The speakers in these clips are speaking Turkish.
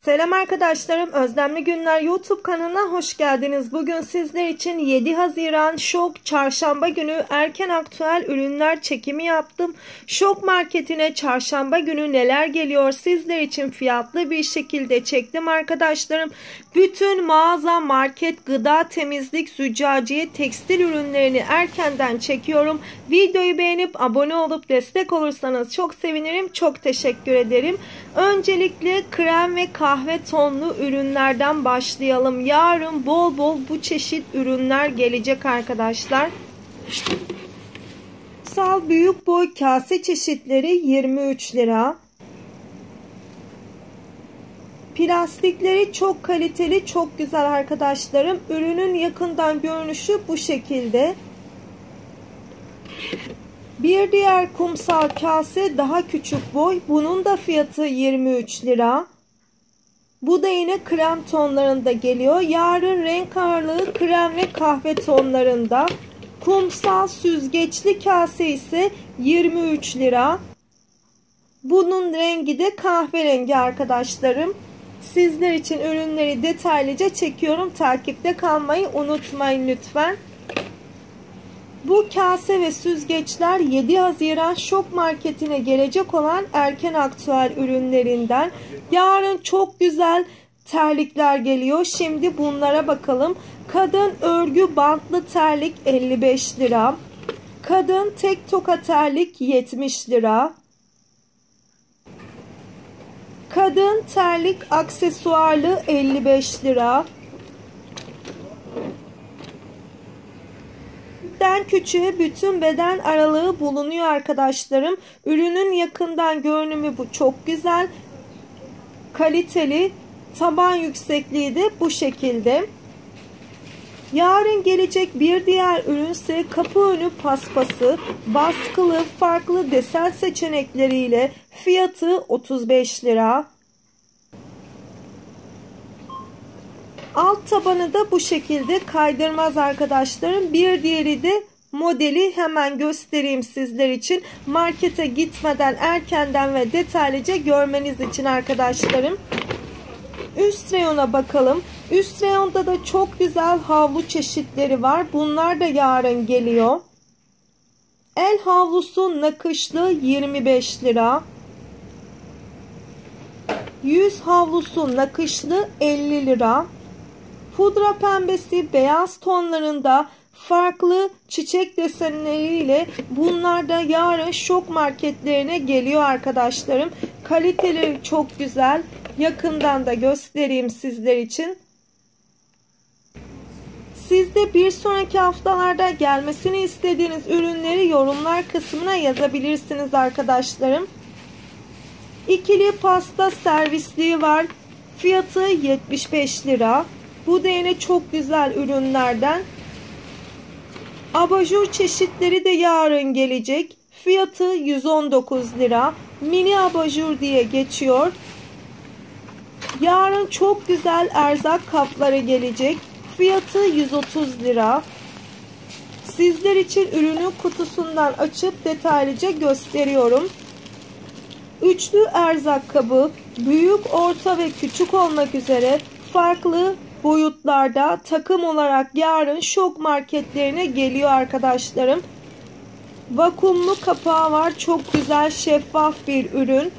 Selam arkadaşlarım, Özlemli Günler YouTube kanalına hoş geldiniz. Bugün sizler için 7 Haziran Şok Çarşamba günü erken aktüel ürünler çekimi yaptım. Şok marketine çarşamba günü neler geliyor sizler için fiyatlı bir şekilde çektim arkadaşlarım. Bütün mağaza, market, gıda, temizlik, züccaciye, tekstil ürünlerini erkenden çekiyorum. Videoyu beğenip abone olup destek olursanız çok sevinirim. Çok teşekkür ederim. Öncelikle krem ve kahve tonlu ürünlerden başlayalım. Yarın bol bol bu çeşit ürünler gelecek arkadaşlar. Sal büyük boy kase çeşitleri 23 lira. Plastikleri çok kaliteli, çok güzel arkadaşlarım. Ürünün yakından görünüşü bu şekilde. Bir diğer kumsal kase daha küçük boy. Bunun da fiyatı 23 lira. Bu da yine krem tonlarında geliyor. Yarın renk ağırlığı krem ve kahve tonlarında. Kumsal süzgeçli kase ise 23 lira. Bunun rengi de kahverengi arkadaşlarım. Sizler için ürünleri detaylıca çekiyorum. Takipte kalmayı unutmayın lütfen. Bu kase ve süzgeçler 7 Haziran Şok Marketi'ne gelecek olan erken aktüel ürünlerinden. Yarın çok güzel terlikler geliyor. Şimdi bunlara bakalım. Kadın örgü bantlı terlik 55 lira. Kadın tek toka terlik 70 lira. Kadın terlik aksesuarlı 55 lira. Büyükten küçüğe bütün beden aralığı bulunuyor arkadaşlarım. Ürünün yakından görünümü bu çok güzel. Kaliteli. Taban yüksekliği de bu şekilde. Yarın gelecek bir diğer ürün ise kapı önü paspası. Baskılı farklı desen seçenekleriyle fiyatı 35 lira. Alt tabanı da bu şekilde kaydırmaz arkadaşlarım. Bir diğeri de modeli hemen göstereyim sizler için. Markete gitmeden erkenden ve detaylıca görmeniz için arkadaşlarım. Üst reyona bakalım. Üst reyonda da çok güzel havlu çeşitleri var. Bunlar da yarın geliyor. El havlusu nakışlı 25 lira. Yüz havlusu nakışlı 50 lira. Pudra pembesi beyaz tonlarında farklı çiçek desenleriyle bunlar da yarın şok marketlerine geliyor arkadaşlarım. Kaliteleri çok güzel. Yakından da göstereyim sizler için. Siz de bir sonraki haftalarda gelmesini istediğiniz ürünleri yorumlar kısmına yazabilirsiniz arkadaşlarım. İkili pasta servisliği var. Fiyatı 75 lira. Bu da yine çok güzel ürünlerden. Abajur çeşitleri de yarın gelecek. Fiyatı 119 lira. Mini abajur diye geçiyor. Yarın çok güzel erzak kapları gelecek. Fiyatı 130 lira. Sizler için ürünün kutusundan açıp detaylıca gösteriyorum. Üçlü erzak kabı büyük, orta ve küçük olmak üzere farklı boyutlarda takım olarak yarın şok marketlerine geliyor arkadaşlarım. Vakumlu kapağı var. Çok güzel şeffaf bir ürün.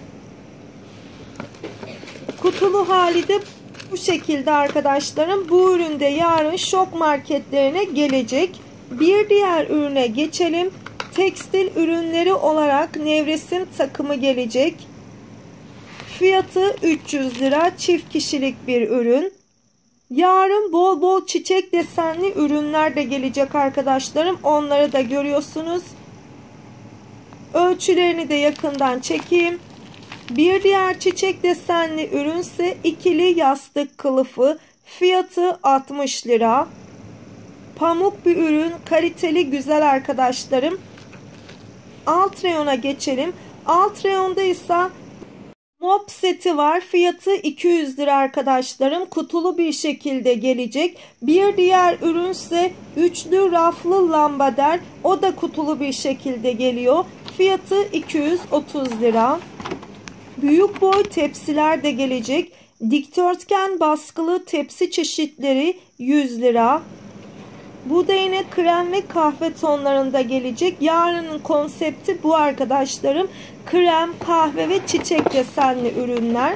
Kutulu hali de bu şekilde arkadaşlarım. Bu ürün de yarın şok marketlerine gelecek. Bir diğer ürüne geçelim. Tekstil ürünleri olarak nevresim takımı gelecek. Fiyatı 300 lira. Çift kişilik bir ürün. Yarın bol bol çiçek desenli ürünler de gelecek arkadaşlarım. Onları da görüyorsunuz. Ölçülerini de yakından çekeyim. Bir diğer çiçek desenli ürünse ikili yastık kılıfı. Fiyatı 60 lira. Pamuk bir ürün. Kaliteli, güzel arkadaşlarım. Alt reyona geçelim. Alt reyonda ise mop seti var. Fiyatı 200 lira arkadaşlarım. Kutulu bir şekilde gelecek. Bir diğer ürünse üçlü raflı lambader. O da kutulu bir şekilde geliyor. Fiyatı 230 lira. Büyük boy tepsiler de gelecek. Dikdörtgen baskılı tepsi çeşitleri 100 lira. Bu da yine krem ve kahve tonlarında gelecek. Yarının konsepti bu arkadaşlarım. Krem, kahve ve çiçek desenli ürünler.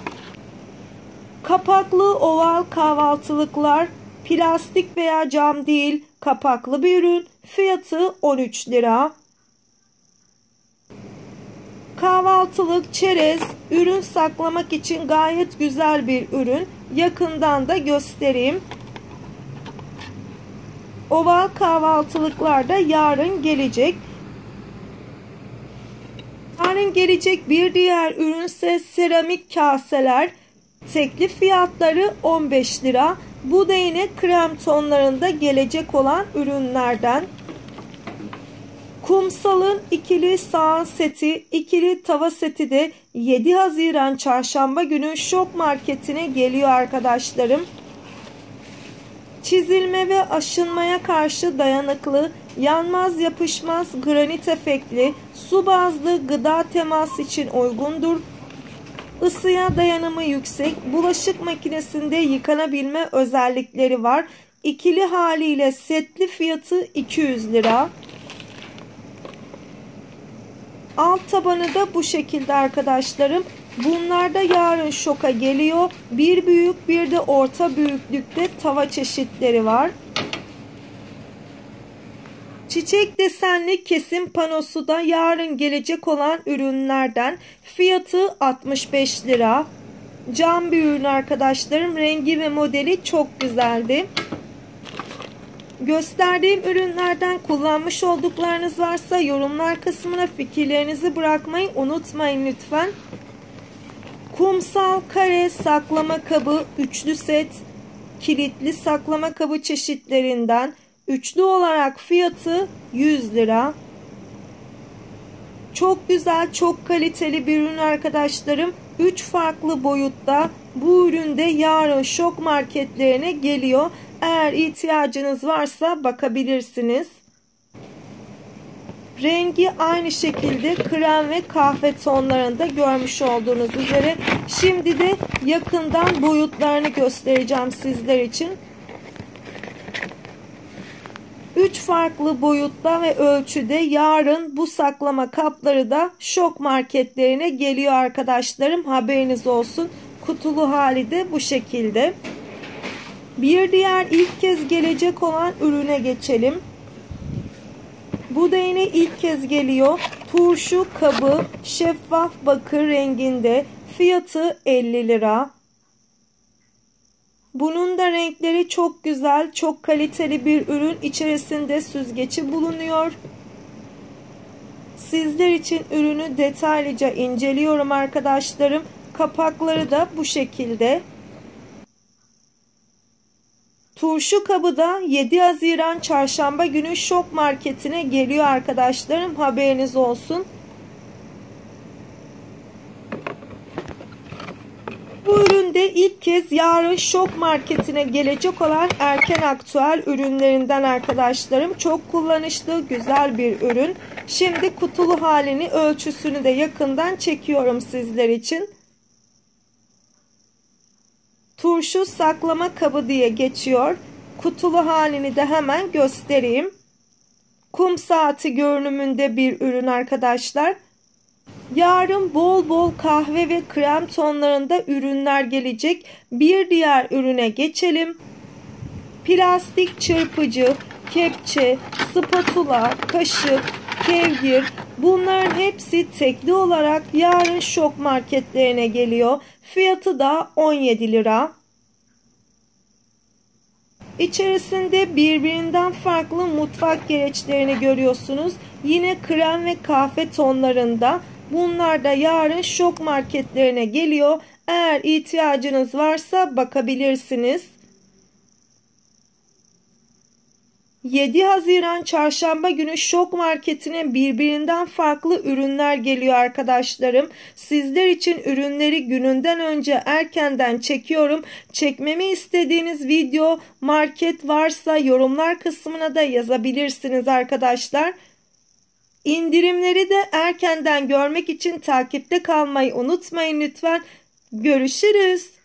Kapaklı oval kahvaltılıklar, plastik veya cam değil, kapaklı bir ürün. Fiyatı 13 lira. Kahvaltılık çerez, ürün saklamak için gayet güzel bir ürün. Yakından da göstereyim. Oval kahvaltılıklar da yarın gelecek. Yarın gelecek bir diğer ürünse seramik kaseler. Teklif fiyatları 15 lira. Bu da yine krem tonlarında gelecek olan ürünlerden. Kumsal'ın ikili sahan seti, ikili tava seti de 7 Haziran Çarşamba günü Şok Market'ine geliyor arkadaşlarım. Çizilme ve aşınmaya karşı dayanıklı, yanmaz yapışmaz granit efektli, su bazlı gıda teması için uygundur. Isıya dayanımı yüksek, bulaşık makinesinde yıkanabilme özellikleri var. İkili haliyle setli fiyatı 200 lira. Alt tabanı da bu şekilde arkadaşlarım. Bunlar da yarın şoka geliyor. Bir büyük bir de orta büyüklükte tava çeşitleri var. Çiçek desenli kesim panosu da yarın gelecek olan ürünlerden. Fiyatı 65 lira. Cam bir ürün arkadaşlarım. Rengi ve modeli çok güzeldi. Gösterdiğim ürünlerden kullanmış olduklarınız varsa yorumlar kısmına fikirlerinizi bırakmayı unutmayın lütfen. Kumsal kare saklama kabı üçlü set, kilitli saklama kabı çeşitlerinden üçlü olarak fiyatı 100 lira. Çok güzel, çok kaliteli bir ürün arkadaşlarım. 3 farklı boyutta bu üründe yarın Şok marketlerine geliyor. Eğer ihtiyacınız varsa bakabilirsiniz. Rengi aynı şekilde krem ve kahve tonlarında görmüş olduğunuz üzere. Şimdi de yakından boyutlarını göstereceğim sizler için. 3 farklı boyutta ve ölçüde yarın bu saklama kapları da Şok marketlerine geliyor arkadaşlarım. Haberiniz olsun. Kutulu hali de bu şekilde. Bir diğer ilk kez gelecek olan ürüne geçelim. Bu da yine ilk kez geliyor. Turşu kabı şeffaf bakır renginde. Fiyatı 50 lira. Bunun da renkleri çok güzel, çok kaliteli bir ürün. İçerisinde süzgeci bulunuyor. Sizler için ürünü detaylıca inceliyorum arkadaşlarım. Kapakları da bu şekilde. Turşu kabı da 7 Haziran Çarşamba günü Şok marketine geliyor arkadaşlarım. Haberiniz olsun. Bu üründe ilk kez yarın Şok marketine gelecek olan erken aktüel ürünlerinden arkadaşlarım. Çok kullanışlı, güzel bir ürün. Şimdi kutulu halini, ölçüsünü de yakından çekiyorum sizler için. Turşu saklama kabı diye geçiyor. Kutulu halini de hemen göstereyim. Kum saati görünümünde bir ürün arkadaşlar. Yarın bol bol kahve ve krem tonlarında ürünler gelecek. Bir diğer ürüne geçelim. Plastik çırpıcı, kepçe, spatula, kaşık, kevgir, bunların hepsi tekli olarak yarın Şok marketlerine geliyor. Fiyatı da 17 lira. İçerisinde birbirinden farklı mutfak gereçlerini görüyorsunuz. Yine krem ve kahve tonlarında. Bunlar da yarın Şok marketlerine geliyor. Eğer ihtiyacınız varsa bakabilirsiniz. 7 Haziran Çarşamba günü Şok marketine birbirinden farklı ürünler geliyor arkadaşlarım. Sizler için ürünleri gününden önce erkenden çekiyorum. Çekmemi istediğiniz video, market varsa yorumlar kısmına da yazabilirsiniz arkadaşlar. İndirimleri de erkenden görmek için takipte kalmayı unutmayın lütfen. Görüşürüz.